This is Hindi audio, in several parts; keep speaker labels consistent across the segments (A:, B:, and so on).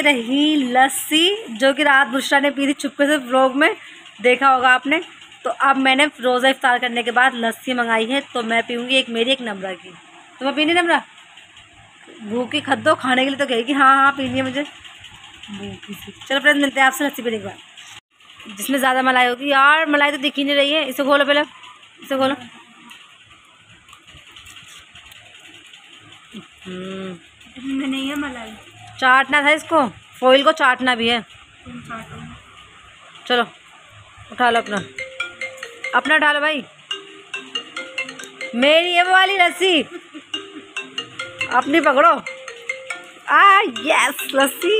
A: रही लस्सी, जो कि रात बुशरा ने पी थी चुपके से, व्लॉग में देखा होगा आपने। तो अब मैंने रोज़ा इफ्तार करने के बाद लस्सी मंगाई है, तो मैं पीऊँगी, एक मेरी एक नम्रा की। तुम्हें पीनी नम्रा? भूखी खद्दो खाने के लिए तो कहेगी हाँ हाँ पीनी है मुझे, भूखी सी। चलो फ्रेंड्स मिलते हैं आपसे लस्सी पीने के बाद, जिसमें ज़्यादा मलाई होगी। यार मलाई तो दिख ही नहीं रही है, इसे खोलो पहले, इसे खोलो।
B: इसमें नहीं है मलाई,
A: चाटना था इसको, फॉइल को चाटना भी है। चलो उठा लो अपना, अपना उठा लो भाई, मेरी ये वाली लस्सी अपनी पकड़ो। यस लस्सी।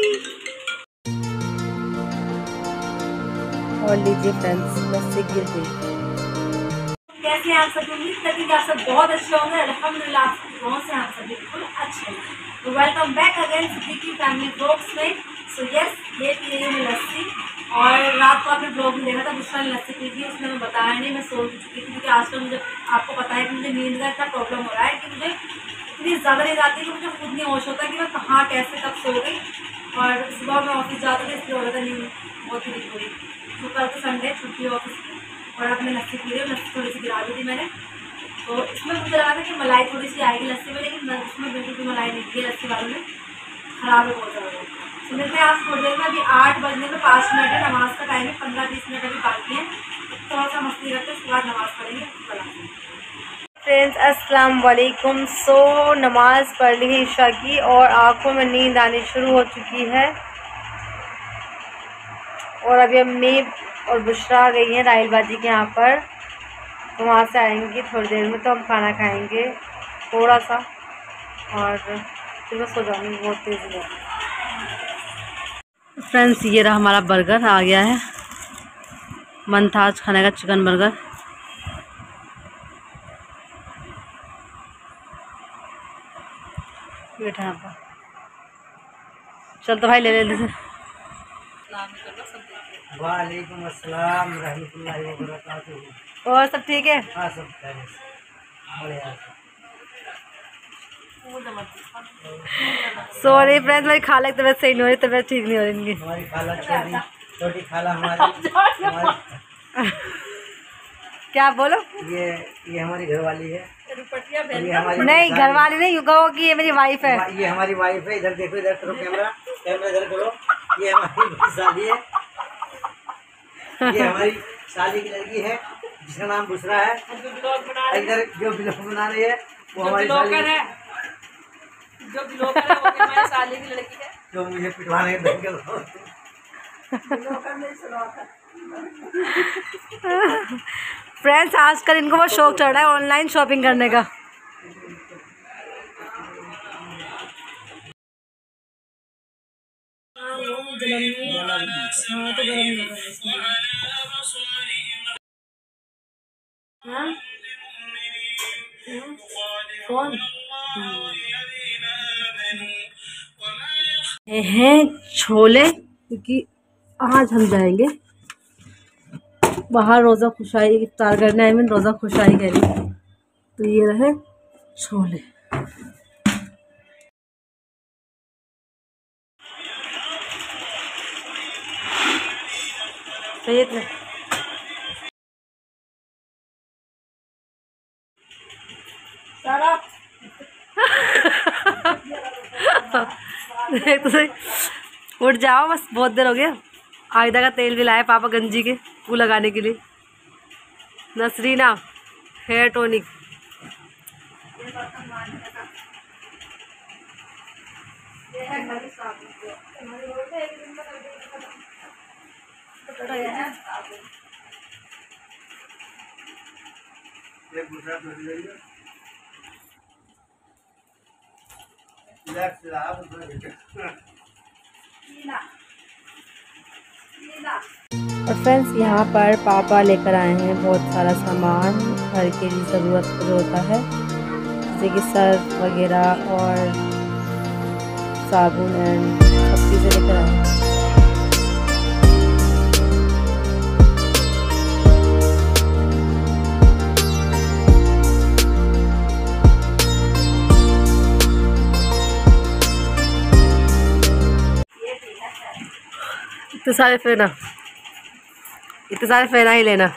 A: और लीजिए फ्रेंड्स, लस्सी गिर गई। कैसे आप सब? उम्मीद करती हूँ आप सब बहुत अच्छे होंगे। अल्हम्दुलिल्लाह आप गाँव से आप सब बिल्कुल अच्छे हैं। तो welcome back again Siddiqui family blogs में। सो यस, ये पी रही हूँ मैं लस्सी। और रात को आपने ब्लॉग में देखा था, दूसरा लस्सी पी थी, उसमें मैं बताया नहीं, मैं सो चुकी थी, क्योंकि आजकल मुझे आपको पता है कि मुझे नींद का इतना प्रॉब्लम हो रहा है कि मुझे इतनी ज़्यादा नींद आती है कि मुझे खुद नहीं होश होता कि मैं कहाँ कैसे कब सो गई। और सुबह मैं ऑफिस जाता था, इसलिए हो रहा था नींद बहुत ही पूरी। तो कल तो संडे छुट्टी ऑफिस की, और अब मैं लस्सी पी रही हूँ। लस्सी थोड़ी सी गिरा दी थी मैंने, तो इसमें मुझे लगा था कि मलाई थोड़ी सी आएगी लस्सी में, लेकिन उसमें बिल्कुल भी मलाई नहीं थी। लस्सी वालों ने ख़राब है बहुत ज़्यादा। तो मिलते हैं आप थोड़ी देर में, अभी 8 बजने में 5 मिनट है, नमाज़ का टाइम है, 15-20 मिनट अभी बाकी हैं। थोड़ा सा मस्ती करते हैं, उसके बाद नमाज़ पढ़ेंगे। फ्रेंड्स अस्सलाम वालेकुम। सो नमाज़ पढ़ ली है ईशा की, और आँखों में नींद आनी शुरू हो चुकी है। और अभी अम्मी और बुशरा आ गई हैं राहिल बाजी के यहाँ पर, तो वहाँ से आएंगी थोड़ी देर में, तो हम खाना खाएंगे थोड़ा सा, और फिर मैं सो जाऊँगी बहुत तेज़ी में। फ्रेंड्स ये रहा हमारा बर्गर आ गया है, मन था आज खाने का चिकन बर्गर। बैठा यहाँ पर, चल तो भाई ले ले।
C: वालेकुम अस्सलाम रहमतुल्लाहि व बरकातुहू।
A: और सब ठीक है?
C: हाँ सब बढ़िया।
A: सॉरी फ्रेंड्स, मेरी खाला की तबीयत सही नहीं हो रही, तबीयत ठीक नहीं हो रही इनकी।
C: हमारी खाला छोटी खाला हमारी
A: क्या बोलो?
C: ये हमारी घरवाली है।
A: नहीं घरवाली नहीं, कहो कि ये मेरी वाइफ है।
C: ये हमारी वाइफ है। इधर देखो, इधर करो कैमरा, कैमरा इधर करो। ये हमारी शादी है, ये हमारी शादी की लड़की है जिसका नाम बुशरा है। इधर जो ब्लॉग बना रही है वो हमारी साली है, जो ब्लॉगर है वो हमारी साली की लड़की है, जो मुझे पिटवाने के दंगल।
A: फ्रेंड्स आजकल इनको बहुत शौक चढ़ रहा है ऑनलाइन शॉपिंग करने का। कौन हैं छोले, क्योंकि आज हम जाएंगे बाहर रोज़ा खुशाई इफ्तार करने। आई मीन रोज़ा खुशाई करी, तो ये रहे छोले। सही है। तो सही, उठ जाओ बस, बहुत देर हो गया। आयदा का तेल भी लाए पापा गंजी के वो लगाने के लिए। Nasrina hair tonic. और फ्रेंड्स यहाँ पर पापा लेकर आए हैं बहुत सारा सामान घर के लिए ज़रूरत जो होता है, जैसे कि सर्फ वगैरह और साबुन एंड सब चीज़ें लेकर आए हैं। इतने सारे फेना ही लेना।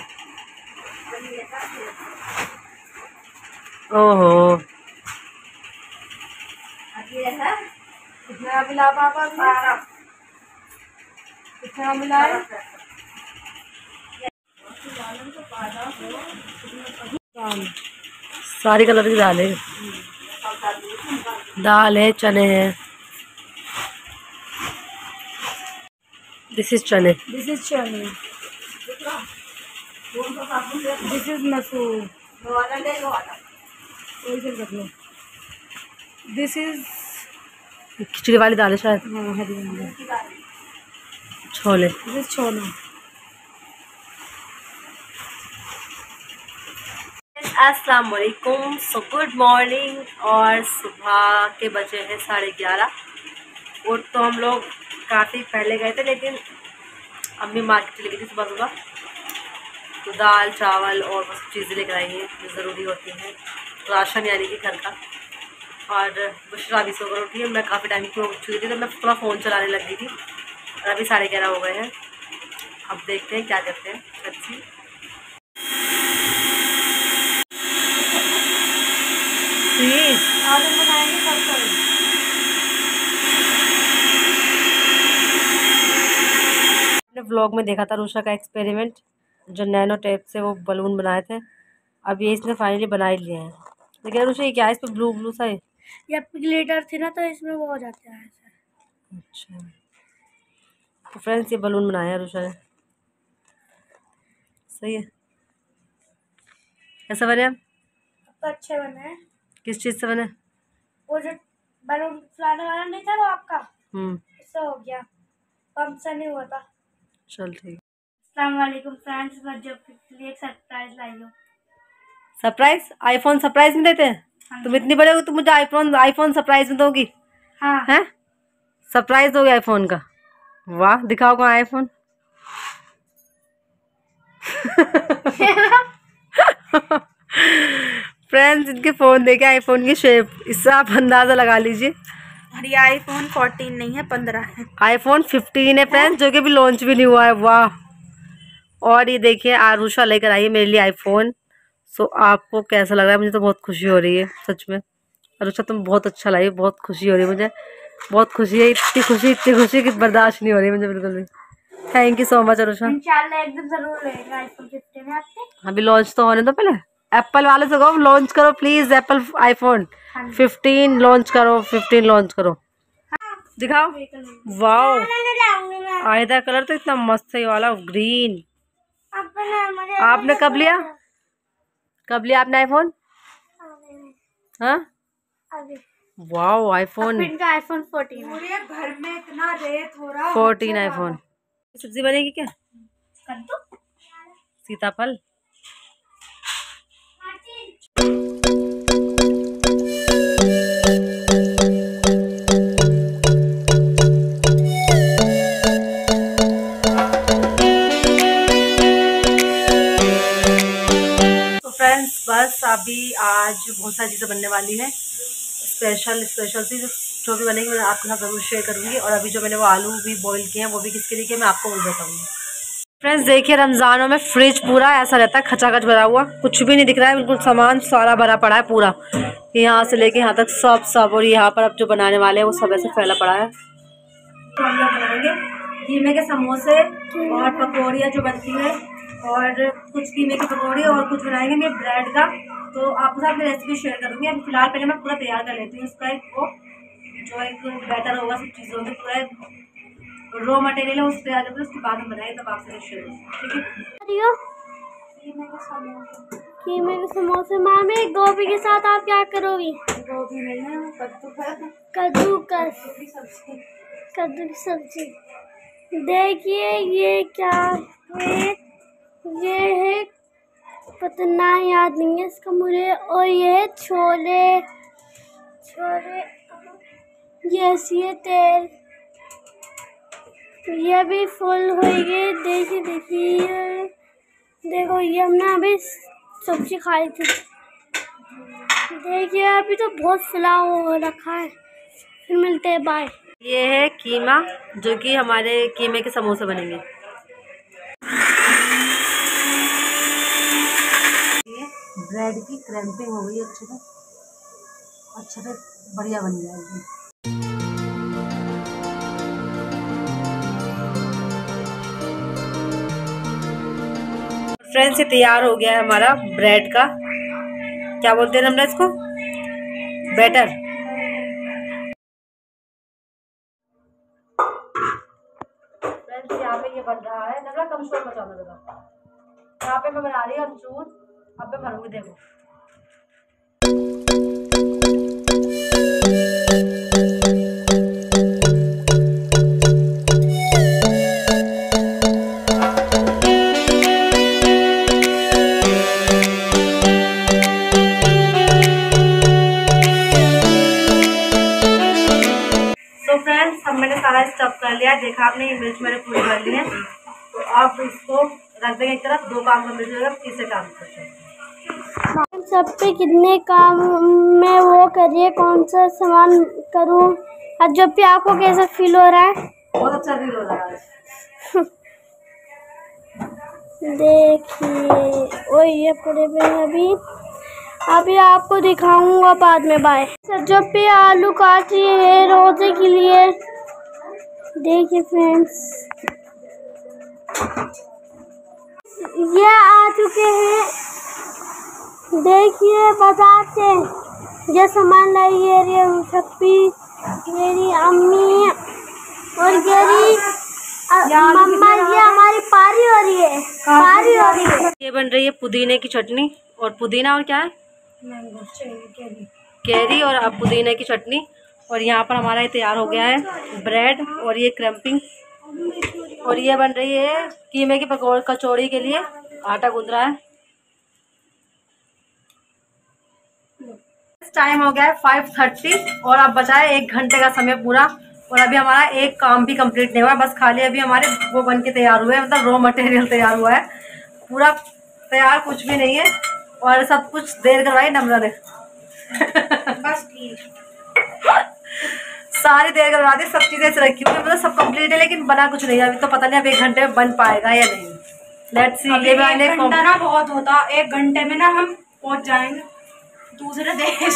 A: ओहो कितना मिला पापा? कितना मिला है? सारी कलर की दाल है, चने हैं। This is chane.
B: This is masoor. This is
A: khichdi वाली दाल है शायद। छोले।
B: This is chole.
A: अस्सलाम वालेकुम। So good morning. और सुबह के बजे हैं 11:30। और तो हम लोग काफ़ी पहले गए थे, लेकिन अम्मी मार्केट चली गई थी सुबह। तो दाल चावल और बस चीज़ें लेकर आई हैं जो ज़रूरी होती हैं, राशन यानी कि घर का। और बुशरा भी सोकर उठी है। मैं काफ़ी टाइम की उठ चुकी थी, तो मैं पूरा फ़ोन चलाने लग गई थी। और अभी 11:30 हो गए हैं। अब देखते हैं क्या करते हैं। अच्छी अपने व्लॉग में देखा था रूषा का एक्सपेरिमेंट, जो नैनो टेप से वो बलून बनाए थे। अब ये इसने फाइनली बना ही लिया है। लेकिन रूषा ये क्या है? इस पर ब्लू ब्लू सा है।
B: ये ग्लिटर थी ना, तो इसमें वो हो जाता है।
A: अच्छा, तो फ्रेंड्स ये बलून बनाया है रूषा ने। सही है। कैसा बने?
B: तो अच्छे बने हैं।
A: किस चीज़ से बने?
B: वो जो बलून फुलाने वाला नहीं था वो आपका, इससे हो गया, पंप से नहीं हुआ था।
A: चल ठीक।
B: अस्सलाम वालेकुम फ्रेंड्स, मैं जब लिए एक सरप्राइज लाई हूँ।
A: सरप्राइज? आईफोन सरप्राइज में देते हैं?
B: हाँ,
A: तुम इतनी बड़े हो, तुम मुझे आईफोन सरप्राइज में दोगी?
B: हाँ।
A: हैं? सरप्राइज दोगे आईफोन का? वाह, दिखाओ कहाँ आईफोन। फ्रेंड्स इनके फ़ोन देखे आईफोन की शेप, इससे आप अंदाज़ा लगा लीजिए।
B: और ये आईफोन 14 नहीं है, 15 है।
A: आईफोन 15 है फ्रेंड्स, जो कि अभी लॉन्च भी नहीं हुआ है। वाह। और ये देखिए आरुषा लेकर आई है मेरे लिए आईफोन। सो आपको कैसा लग रहा है? मुझे तो बहुत खुशी हो रही है सच में। आरुषा तुम बहुत अच्छा लाई, बहुत खुशी हो रही है मुझे। बहुत खुशी है, इतनी खुशी कि बर्दाश्त नहीं हो रही है मुझे बिल्कुल भी। Thank you so much Arusha.
B: इंशाल्लाह एकदम जरूर लेगा आईफोन 15 आपके।
A: अभी लॉन्च तो होने दो पहले। एप्पल वाले से कहो लॉन्च करो प्लीज, एप्पल आईफोन 15 लॉन्च करो। 15 लॉन्च करो। दिखाओ। वाओ, आयदा कलर तो इतना मस्त है वाला ग्रीन। आपने कब लिया? कब लिया आपने आईफोन? हाँ, वाओ आईफोन
B: इनका आईफोन 14 पूरे घर में इतना रेत हो रहा है।
A: 14 आईफोन। सब्जी बनेगी क्या?
B: कद्दू,
A: सीताफल। फ्रेंड्स बस अभी आज बहुत सारी चीज़ें बनने वाली है, स्पेशल सी जो भी बनेगी मैं आपके साथ ज़रूर शेयर करूँगी। और अभी जो मैंने वो आलू भी बॉईल किए हैं वो भी किसके लिए किए मैं आपको वो बताऊँगी। फ्रेंड्स देखिए रमज़ानों में फ्रिज पूरा ऐसा रहता है खचाखच भरा हुआ, कुछ भी नहीं दिख रहा है, बिल्कुल सामान सारा भरा पड़ा है पूरा, यहाँ से लेके यहाँ तक सब। और यहाँ पर अब जो बनाने वाले हैं वो सब ऐसे फैला पड़ा है। तो हम लोग बनाएंगे कीमे के समोसे और पकौड़ियाँ जो बनती है, और कुछ कीमे की पकौड़ी और कुछ बनाएंगे मैं ब्रेड का। तो आपके साथ मैं रेसिपी शेयर करूँगी। अभी फिलहाल पहले मैं पूरा तैयार कर लेती हूँ उसका एक वो जो एक बैटर होगा, सब चीज़ों के पूरा रॉ मटेरियल है उसको तैयार करके उसके बाद हम बनाएंगे, तब आपसे शेयर करूँगी। ठीक है।
B: कीमे के समोसे। मामी गोभी के साथ आप क्या करोगी?
A: गोभी नहीं है,
B: कद्दू की सब्जी। देखिए ये क्या है, ये है पता ना, याद नहीं है इसका मुझे। और ये है छोले, ये सी तेल, ये भी फुल हो गए। देखिए देखो, ये हमने अभी सब्जी खाई थी। देखिए अभी तो बहुत फुला हो रखा है। फिर मिलते हैं, बाय।
A: ये है कीमा, जो कि हमारे कीमे के समोसे बनेंगे। ब्रेड की क्रैम्पिंग हो गई अच्छे से बढ़िया बन जाएगी। फ्रेंड्स, ये तैयार हो गया है हमारा ब्रेड का, क्या बोलते हैं हमने इसको, बैटर। फ्रेंड्स, यहाँ पे ये बन रहा है, नमरा कम शोर मचाना जरा। यहाँ पे मैं बना रही हूँ अमचूर, अब मैं भरूंगी, देखो। मैंने सारा स्टफ कर लिया, देखा आपने, ये मिर्च मैंने पूरी भर ली है। तो आप इसको रख देंगे एक तरफ, 2 काम का मिर्च होगा, तीसरे काम करते हैं।
B: सब पे कितने काम में वो करिए, कौन सा सामान करूँ? आज जब भी आपको कैसा फील हो रहा है?
A: बहुत अच्छा फील हो रहा है।
B: देखिए, ओ ये पूरे में अभी आपको दिखाऊंगा बाद में। बाय। जब भी आलू काट रही है रोजे के लिए, देखिए फ्रेंड्स, ये आ चुके हैं। देखिए बाजार से ये सामान लाई है, ये शक्ति, मेरी अम्मी और मेरी मम्मा। ये हमारी पारी हो रही है, पारी हो रही है।
A: ये बन रही है पुदीने की चटनी, और पुदीना और क्या है, कैरी, और अब पुदीने की चटनी। और यहाँ पर हमारा ये तैयार हो गया है ब्रेड, और ये क्रैम्पिंग, और ये बन रही है कीमे की पकौड़े, कचौड़ी के लिए आटा गूंद रहा है। टाइम हो गया है 5:30, और अब बचा है 1 घंटे का समय पूरा। और अभी हमारा एक काम भी कंप्लीट नहीं हुआ, बस खाली अभी हमारे वो बन के तैयार हुए हैं, मतलब रॉ मटेरियल तैयार हुआ है, पूरा तैयार कुछ भी नहीं है। और सब कुछ देर करवाई नम्रा ने। बस ठीक, सारी देर करवा दी, सब चीजें ऐसे रखी हुई, मतलब सब कंप्लीट है, लेकिन बना कुछ नहीं है अभी। तो पता नहीं अब 1 घंटे में बन पाएगा या नहीं। Let's see. ये 1 घंटा ना बहुत होता, 1 घंटे में ना हम पहुंच जाएंगे दूसरे देश।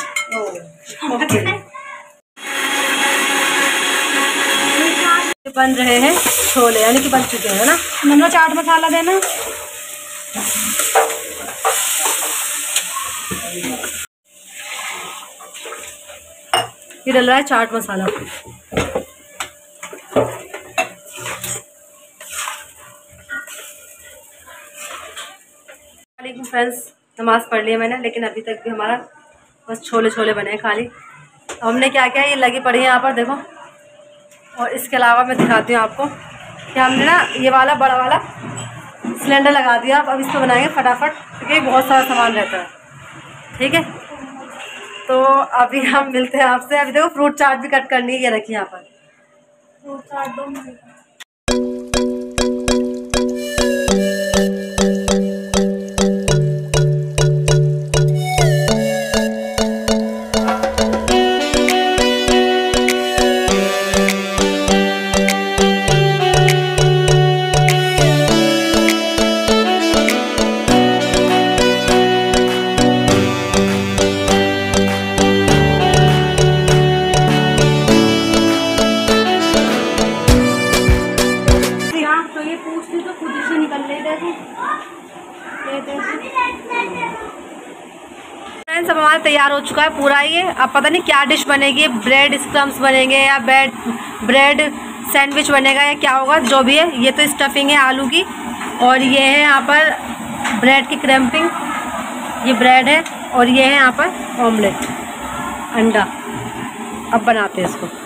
A: बन रहे हैं छोले, यानी कि बन चुके हैं ना। नमरा चाट मसाला देना। ये डल रहा है चाट मसाला। फ्रेंड्स, नमाज पढ़ लिया मैंने, लेकिन अभी तक भी हमारा बस छोले छोले बने हैं खाली। हमने क्या किया, ये लगी पड़ी है यहाँ पर, देखो। और इसके अलावा मैं दिखाती हूँ आपको कि हमने ना ये वाला बड़ा वाला सिलेंडर लगा दिया। अब इस पर बनाएंगे फटाफट, क्योंकि बहुत सारा सामान रहता है। ठीक है, तो अभी हम मिलते हैं आपसे। अभी देखो फ्रूट चाट भी कट करनी है, ये रखी यहाँ पर फ्रूट चाट 2 मिनट। फ्रेंड्स, अब हमारा तैयार हो चुका है पूरा ये। अब पता नहीं क्या डिश बनेगी, ब्रेड स्क्रम्स बनेंगे या ब्रेड सैंडविच बनेगा या क्या होगा, जो भी है। ये तो स्टफिंग है आलू की, और ये है यहाँ पर ब्रेड की क्रैम्पिंग, ये ब्रेड है, और ये है यहाँ पर ऑमलेट, अंडा। अब बनाते हैं इसको।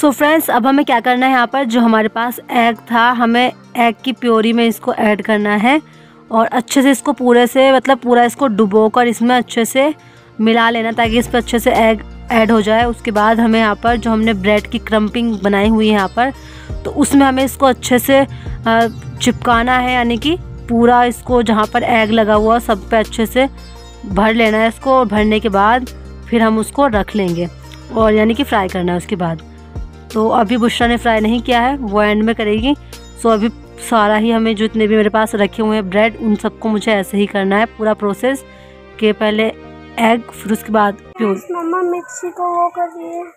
A: सो फ्रेंड्स, अब हमें क्या करना है, यहाँ पर जो हमारे पास एग था, हमें एग की प्योरी में इसको ऐड करना है और अच्छे से इसको पूरे से मतलब पूरा इसको डुबोकर इसमें अच्छे से मिला लेना ताकि इस पर अच्छे से एग ऐड हो जाए। उसके बाद हमें यहाँ पर जो हमने ब्रेड की क्रम्पिंग बनाई हुई है यहाँ पर, तो उसमें हमें इसको अच्छे से चिपकाना है, यानी कि पूरा इसको जहाँ पर एग लगा हुआ सब पे अच्छे से भर लेना है इसको। और भरने के बाद फिर हम उसको रख लेंगे और यानी कि फ्राई करना है उसके बाद। तो अभी बुशरा ने फ्राई नहीं किया है, वो एंड में करेगी। सो अभी सारा ही हमें जितने भी मेरे पास रखे हुए हैं ब्रेड, उन सबको मुझे ऐसे ही करना है पूरा प्रोसेस के पहले एग फिर उसके बाद प्योर।
B: मम्मा मिक्सी को वो कर रही है।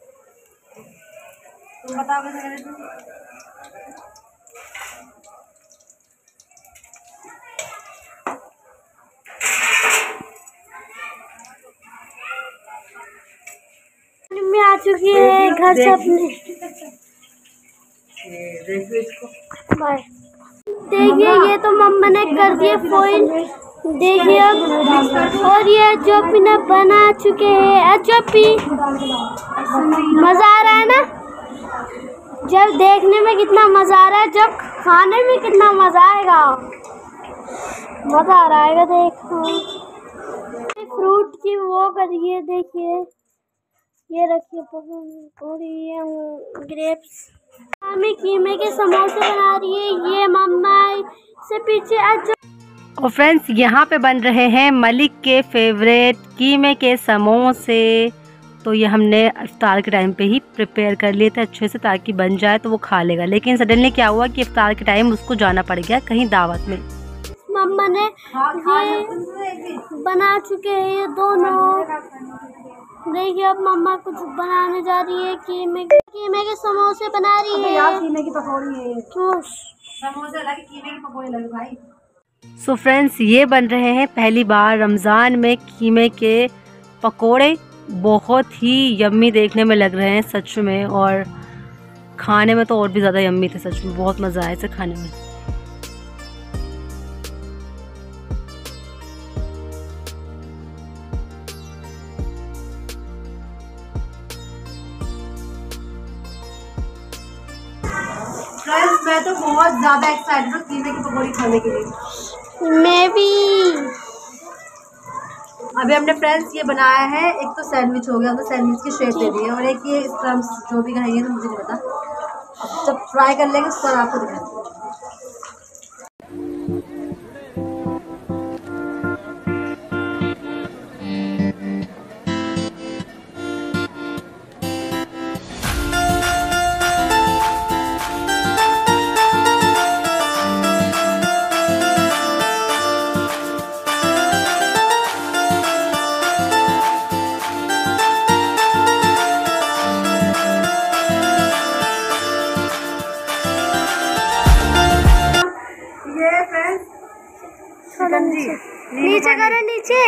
A: तुम बताओ कैसे करें।
B: मम्मी आ चुकी है घर से अपने। बाय। देखिए ये तो मम्मा ने कर दिए फॉइल, देखिए अब। और ये अजोपी ने बना चुके हैं। अजोपी मज़ा आ रहा है ना, जब देखने में कितना मज़ा आ रहा है, जब खाने में कितना मज़ा आएगा। मज़ा आ रहा है देखो। फ्रूट की वो करिए, देखिए ये रखिए और ये ग्रेप्स। मम्मी कीमे के समोसे बना रही है, ये मम्मा से पीछे
A: और फ्रेंड्स यहाँ पे बन रहे हैं मलिक के फेवरेट कीमे के समोसे। तो ये हमने इफ्तार के टाइम पे ही प्रिपेयर कर लिए थे अच्छे से ताकि बन जाए तो वो खा लेगा। लेकिन सडनली क्या हुआ कि इफ्तार के टाइम उसको जाना पड़ गया कहीं दावत में।
B: मम्मा ने ये बना चुके हैं ये दोनों। देखिए अब मम्मा कुछ बनाने जा रही है, कीमे के समोसे बना रही है।
A: यार कीमे की पकौड़ी है,
B: समोसे
A: अलग कीमे की पकौड़ी लगे भाई। सो फ्रेंड्स, ये बन रहे हैं पहली बार रमज़ान में कीमे के पकोड़े। बहुत ही यम्मी देखने में लग रहे हैं सच में, और खाने में तो और भी ज़्यादा यम्मी थे सच में। बहुत मज़ा आया इसे खाने में। फ्रेंड्स, मैं तो बहुत ज़्यादा एक्साइटेड हूँ कीमे की पकौड़ी खाने के लिए।
B: मैं भी।
A: अभी हमने फ्रेंड्स ये बनाया है, एक तो सैंडविच हो गया, तो सैंडविच की शेप दे दी है, और एक ये इस तरह जो भी कहेंगे तो मुझे नहीं पता। अब जब फ्राई कर लेंगे उस पर आपको दिखाएंगे।
B: नीचे करो, नीचे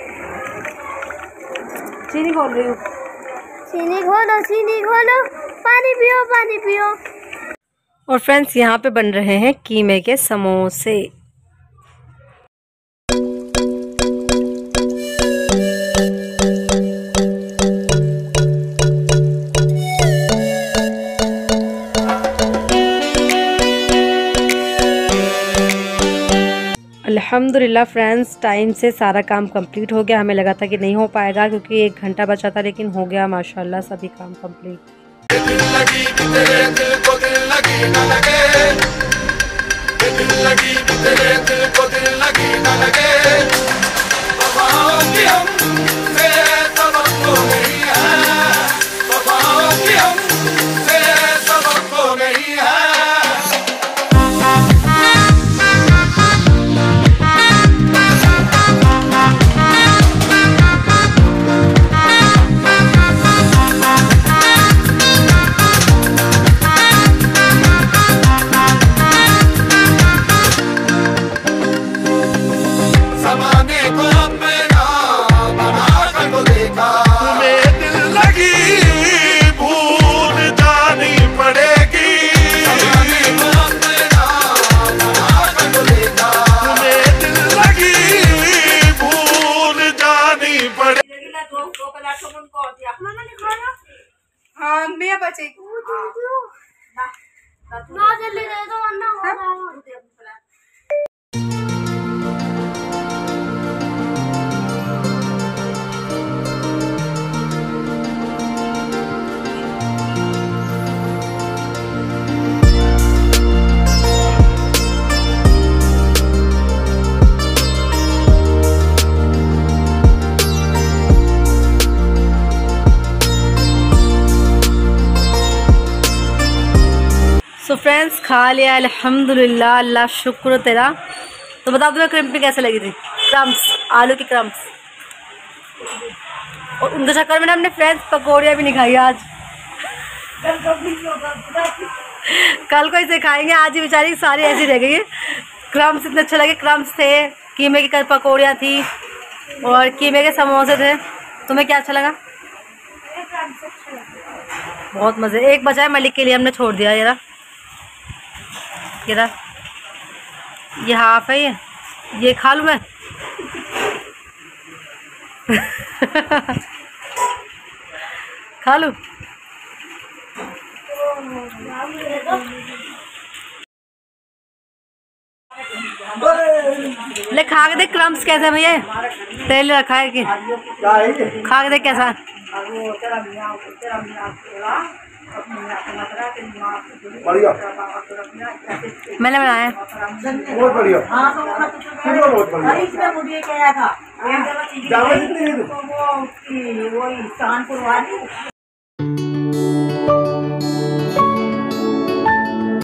A: चीनी खोल रही हूँ।
B: चीनी खोलो, चीनी खोलो। पानी पियो, पानी पियो।
A: और फ्रेंड्स, यहाँ पे बन रहे हैं कीमे के समोसे। अल्हम्दुलिल्लाह फ्रेंड्स, टाइम से सारा काम कंप्लीट हो गया। हमें लगा था कि नहीं हो पाएगा क्योंकि 1 घंटा बचा था, लेकिन हो गया माशाल्लाह सभी काम कंप्लीट।
B: ना जल्दी दे दो वरना हो जाएगा।
A: सो फ्रेंड्स खा लिया अल्हम्दुलिल्लाह, अल्लाह शुक्र तेरा। तो बता दो क्रिम्पी कैसे लगी थी? क्रम्स, आलू की क्रम्स। और उनके चक्कर में ना हमने फ्रेंड्स पकौड़ियाँ भी नहीं खाई आज। कल को इसे खाएंगे, आज ही बेचारी सारी ऐसी रह गई है। क्रम्स इतने अच्छे लगे, क्रम्स थे, कीमे की पकौड़ियाँ थी और कीमे के समोसे थे। तुम्हें क्या अच्छा लगा? बहुत मज़े। एक बचा है मलिक के लिए, हमने छोड़ दिया। ये हाफ है, ये खा लूँ मैं। खा लूँ। ले खा के देख क्रम्स कैसे भैया, तेल रखा है कि खा के देख कैसा।
D: बढ़िया,
A: मैंने बनाया
D: बहुत बढ़िया, बहुत बढ़िया।